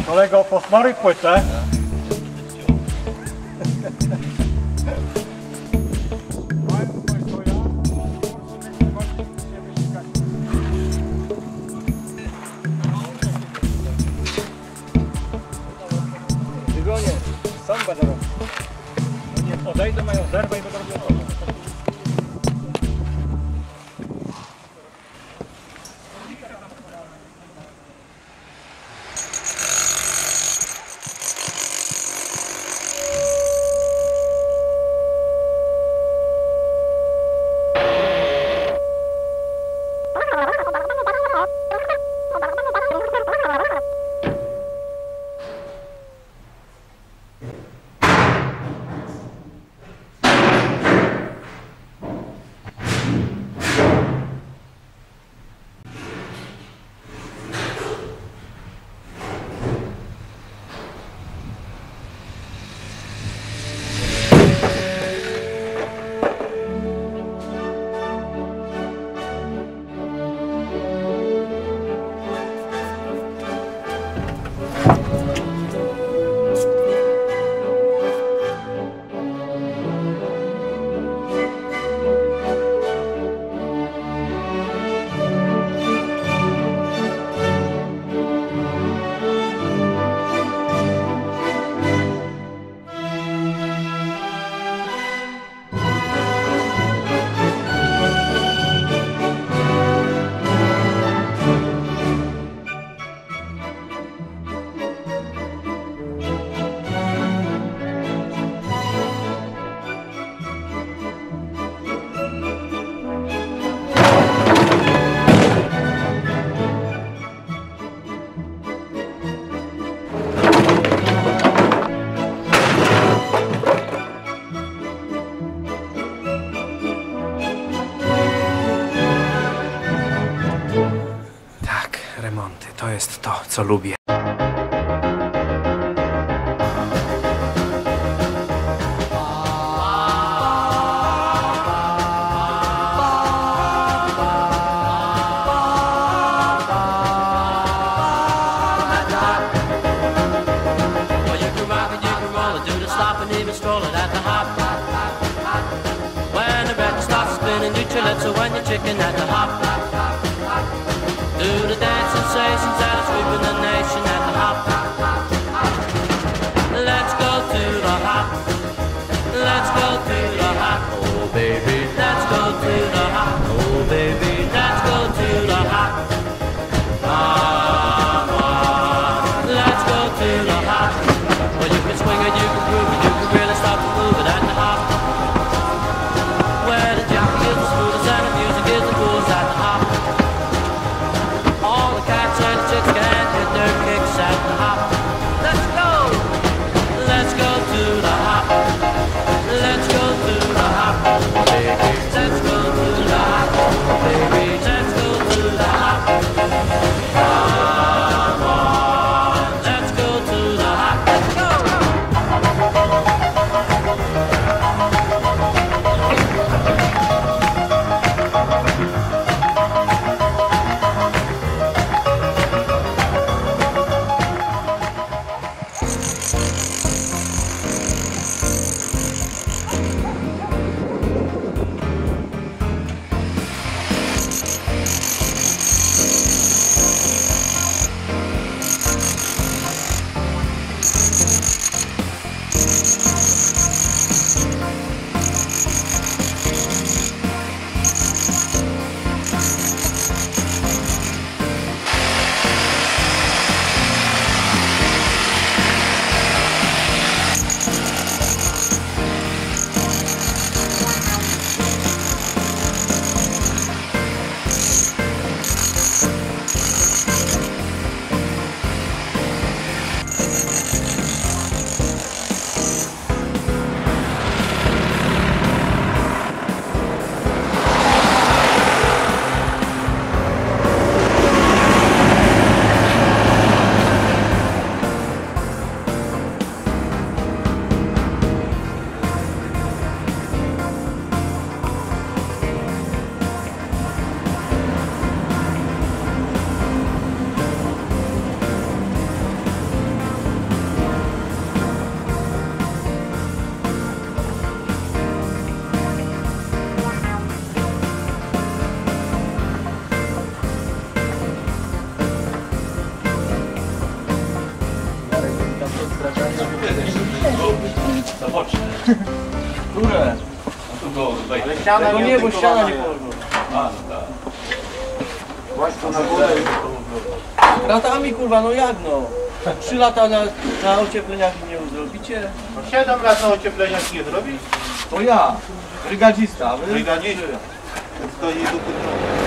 Kolego, posmaruj płytę. Tygonie, sam będę robił. Nie odejdę, mają zerwę i będę robił to. Remonty to jest to, co lubię. Do the dance sensations that are sweeping the nation at the hop. Let's go to the hop. Let's go to the hop. Oh baby, let's go to the hop. Oh baby, let's go to the hop. Let's go to the hop. Well, you can swing it, you can groove it, you can really start to move it at the hop. Where the jockey is the smoothest and the music is the coolest at the hop. All the cats and the chicks can hit their Które? Ale ściana Tego nie, bo ściana nie położyła. Właśnie na górę. Ratami kurwa, no jak no? 3 lata na ociepleniach nie zrobicie? No 7 lat na ociepleniach nie zrobisz? To ja, brygadzista, wy? Brygadzista. To nie do